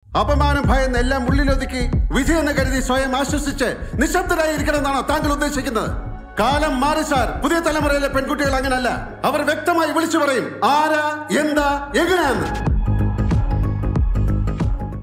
അപമാനം ഭയന്ന് എല്ലാം ഉള്ളിലൊതുക്കി വിധിയെന്ന് കരുതി സ്വയം ആശ്വസിച്ച് നിശബ്ദരായിരിക്കണമെന്നാണോ താങ്കൾ ഉദ്ദേശിക്കുന്നത്? കാലം മാറി സാർ. പുതിയ തലമുറയിലെ പെൺകുട്ടികൾ അങ്ങനല്ല. അവർ വ്യക്തമായി വിളിച്ചു പറയും ആരാ, എന്താ, എങ്ങനെയാന്ന്.